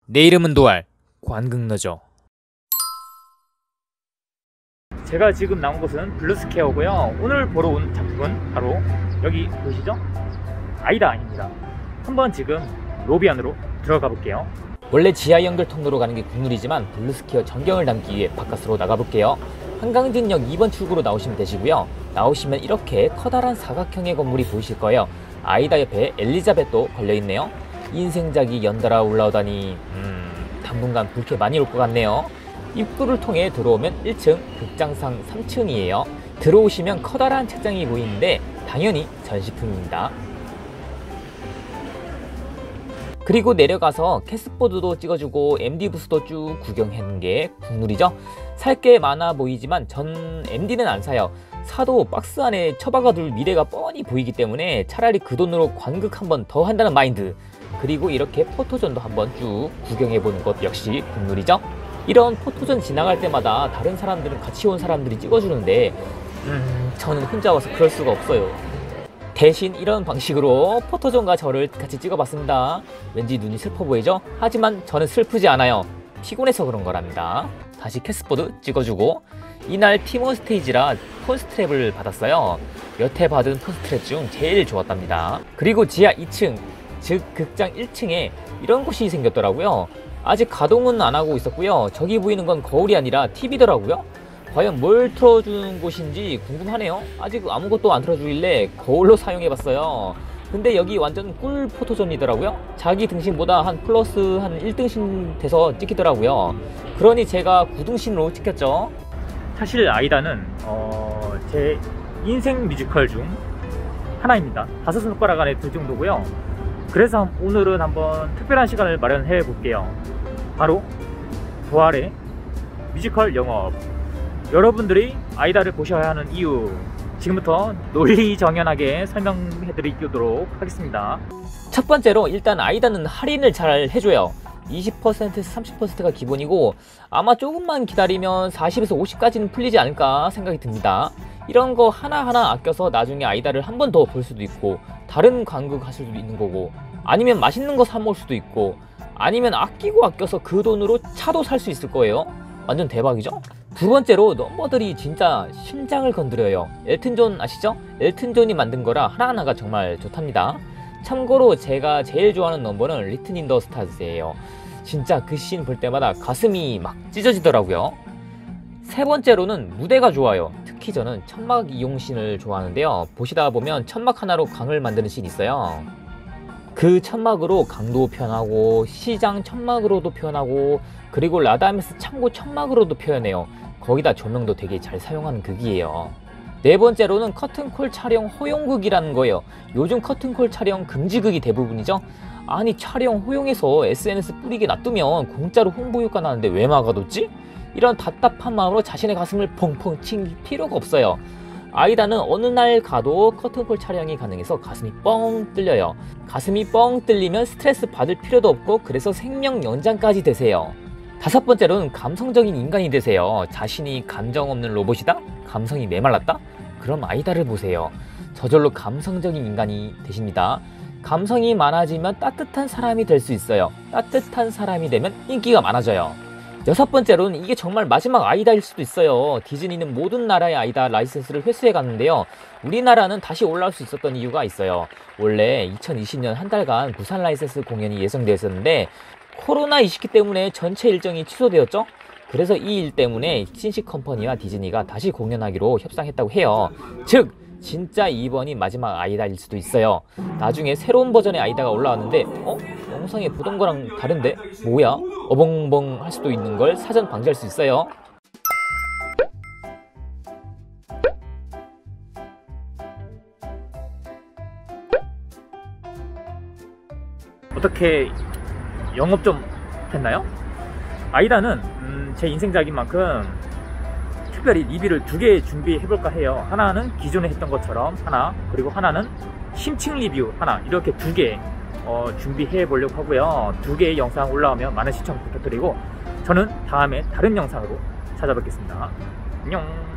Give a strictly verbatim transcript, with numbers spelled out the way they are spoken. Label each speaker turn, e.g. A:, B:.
A: 내 이름은 도알, 관극너죠. 제가 지금 나온 곳은 블루스퀘어고요. 오늘 보러 온 작품은 바로 여기 보이시죠? 아이다입니다. 한번 지금 로비 안으로 들어가 볼게요. 원래 지하 연결 통로로 가는 게 국룰이지만 블루스퀘어 전경을 담기 위해 바깥으로 나가 볼게요. 한강진역 이 번 출구로 나오시면 되시고요. 나오시면 이렇게 커다란 사각형의 건물이 보이실 거예요. 아이다 옆에 엘리자벳도 걸려있네요. 인생작이 연달아 올라오다니 음, 당분간 불쾌 많이 올 것 같네요. 입구를 통해 들어오면 일 층, 극장상 삼 층이에요. 들어오시면 커다란 책장이 보이는데 당연히 전시품입니다. 그리고 내려가서 캐스보드도 찍어주고 엠디 부스도 쭉 구경하는 게 국룰이죠. 살 게 많아 보이지만 전 엠디는 안 사요. 사도 박스 안에 처박아둘 미래가 뻔히 보이기 때문에 차라리 그 돈으로 관극 한 번 더 한다는 마인드. 그리고 이렇게 포토존도 한번 쭉 구경해보는 것 역시 국룰이죠. 이런 포토존 지나갈 때마다 다른 사람들은 같이 온 사람들이 찍어주는데 음, 저는 혼자 와서 그럴 수가 없어요. 대신 이런 방식으로 포토존과 저를 같이 찍어봤습니다. 왠지 눈이 슬퍼 보이죠? 하지만 저는 슬프지 않아요. 피곤해서 그런 거랍니다. 다시 캐스보드 찍어주고 이날 팀원 스테이지라 폰스트랩을 받았어요. 여태 받은 폰스트랩 중 제일 좋았답니다. 그리고 지하 이 층, 즉 극장 일 층에 이런 곳이 생겼더라고요. 아직 가동은 안 하고 있었고요. 저기 보이는 건 거울이 아니라 티비더라고요. 과연 뭘 틀어주는 곳인지 궁금하네요. 아직 아무것도 안 틀어주길래 거울로 사용해봤어요. 근데 여기 완전 꿀 포토존이더라고요. 자기 등신보다 한 플러스 한 일 등신 돼서 찍히더라고요. 그러니 제가 구 등신으로 찍혔죠. 사실 아이다는 어, 제 인생 뮤지컬 중 하나입니다. 다섯 손가락 안에 들 정도고요. 그래서 오늘은 한번 특별한 시간을 마련해 볼게요. 바로 도알의 뮤지컬 영업. 여러분들이 아이다를 보셔야 하는 이유, 지금부터 논리정연하게 설명해 드리도록 하겠습니다. 첫 번째로 일단 아이다는 할인을 잘 해줘요. 이십 퍼센트에서 삼십 퍼센트가 기본이고 아마 조금만 기다리면 사십에서 오십까지는 풀리지 않을까 생각이 듭니다. 이런 거 하나하나 아껴서 나중에 아이다를 한 번 더 볼 수도 있고 다른 관극 하실 수도 있는 거고, 아니면 맛있는 거 사 먹을 수도 있고, 아니면 아끼고 아껴서 그 돈으로 차도 살 수 있을 거예요. 완전 대박이죠? 두 번째로 넘버들이 진짜 심장을 건드려요. 엘튼 존 아시죠? 엘튼 존이 만든 거라 하나하나가 정말 좋답니다. 참고로 제가 제일 좋아하는 넘버는 리튼 인 더 스타즈예요. 진짜 그 씬 볼 때마다 가슴이 막 찢어지더라고요. 세 번째로는 무대가 좋아요. 특히 저는 천막 이용 씬을 좋아하는데요. 보시다 보면 천막 하나로 강을 만드는 씬이 있어요. 그 천막으로 강도 표현하고 시장 천막으로도 표현하고 그리고 라다메스 창고 천막으로도 표현해요. 거기다 조명도 되게 잘 사용하는 극이에요. 네 번째로는 커튼콜 촬영 허용극이라는 거예요. 요즘 커튼콜 촬영 금지극이 대부분이죠. 아니 촬영 허용해서 에스엔에스 뿌리게 놔두면 공짜로 홍보 효과 나는데 왜 막아뒀지? 이런 답답한 마음으로 자신의 가슴을 펑펑 칠 필요가 없어요. 아이다는 어느 날 가도 커튼콜 촬영이 가능해서 가슴이 뻥 뚫려요. 가슴이 뻥 뚫리면 스트레스 받을 필요도 없고 그래서 생명 연장까지 되세요. 다섯 번째로는 감성적인 인간이 되세요. 자신이 감정 없는 로봇이다? 감성이 메말랐다? 그럼 아이다를 보세요. 저절로 감성적인 인간이 되십니다. 감성이 많아지면 따뜻한 사람이 될 수 있어요. 따뜻한 사람이 되면 인기가 많아져요. 여섯 번째로는 이게 정말 마지막 아이다일 수도 있어요. 디즈니는 모든 나라의 아이다 라이센스를 회수해 갔는데요. 우리나라는 다시 올라올 수 있었던 이유가 있어요. 원래 이천이십 년 한 달간 부산 라이센스 공연이 예정되어 있었는데 코로나 시기 때문에 전체 일정이 취소되었죠. 그래서 이 일 때문에 신식 컴퍼니와 디즈니가 다시 공연하기로 협상했다고 해요. 즉 진짜 이번이 마지막 아이다일 수도 있어요. 나중에 새로운 버전의 아이다가 올라왔는데 어? 영상에 보던 거랑 다른데? 뭐야? 어벙벙 할 수도 있는 걸 사전 방지할 수 있어요. 어떻게 영업 좀 됐나요? 아이다는 음, 제 인생작인 만큼 특별히 리뷰를 두 개 준비해볼까 해요. 하나는 기존에 했던 것처럼 하나, 그리고 하나는 심층 리뷰 하나, 이렇게 두 개 어, 준비해 보려고 하고요. 두 개의 영상 올라오면 많은 시청 부탁드리고 저는 다음에 다른 영상으로 찾아뵙겠습니다. 안녕.